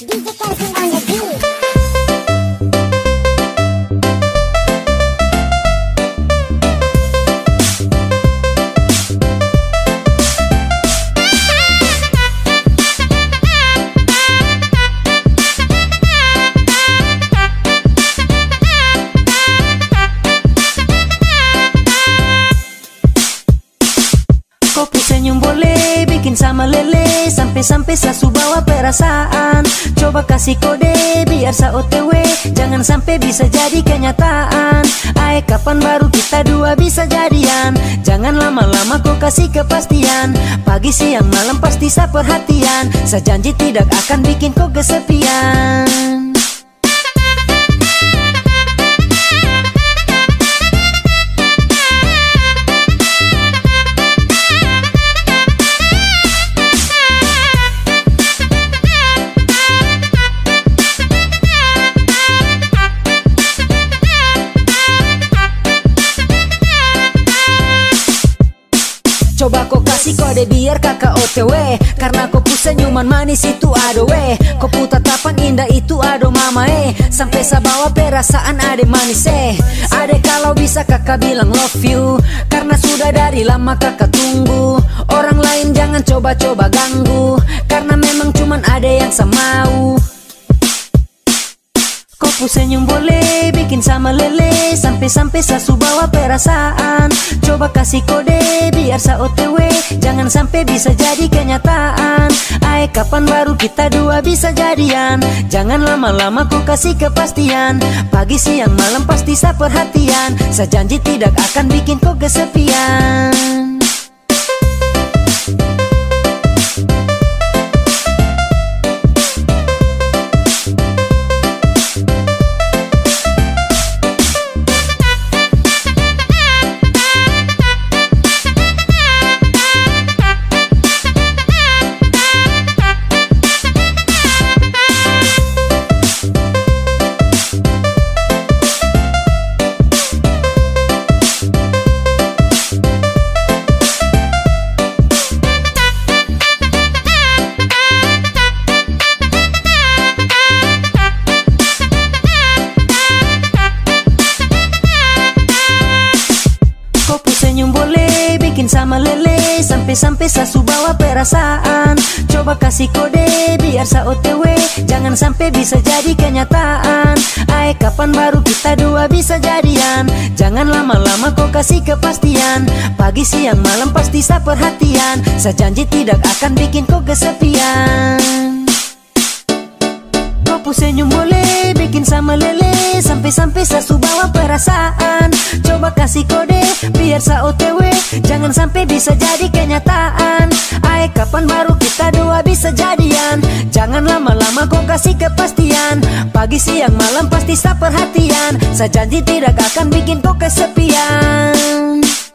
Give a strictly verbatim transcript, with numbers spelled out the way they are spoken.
D J Kevin on the beat. Kopi senyum boleh bikin sama lele, sampai-sampai sasu bawa perasaan. Coba kasih kode biar sa O T W, jangan sampai bisa jadi kenyataan. Ae kapan baru kita dua bisa jadian? Jangan lama-lama kau kasih kepastian. Pagi siang malam pasti sa perhatian. Sa janji tidak akan bikin kau kesepian. Coba kau kasih kode biar kakak O T W, karena kau pu senyuman manis itu ado we. Kau pu tatapan indah itu ado mama eh. Sampai sa bawa perasaan ade manis eh. Ade kalau bisa kakak bilang love you, karena sudah dari lama kakak tunggu. Orang lain jangan coba-coba ganggu, karena memang cuman ade yang sa mau. Kau pu senyum boleh bikin sama lele, sampai-sampai sasu bawa perasaan. Coba kasih kode biar sa O T W, jangan sampai bisa jadi kenyataan. Ae kapan baru kita dua bisa jadian? Jangan lama-lama kau kasih kepastian. Pagi siang malam pasti sa perhatian. Sa janji tidak akan bikin kau kesepian. Senyum boleh bikin sama lele, sampai-sampai sasu bawa perasaan. Coba kasih kode biar sa O T W, jangan sampai bisa jadi kenyataan. Ae kapan baru kita dua bisa jadian? Jangan lama-lama kau kasih kepastian. Pagi siang malam pasti sa perhatian. Sa janji tidak akan bikin kau kesepian. Kau senyum boleh bikin sama lele, sampai-sampai sasu bawa perasaan. Coba kasih kode biar sa O T W, jangan sampai bisa jadi kenyataan. Ae kapan baru kita dua bisa jadian? Jangan lama-lama kau kasih kepastian. Pagi siang malam pasti sa perhatian. Sa janji tidak akan bikin kau kesepian.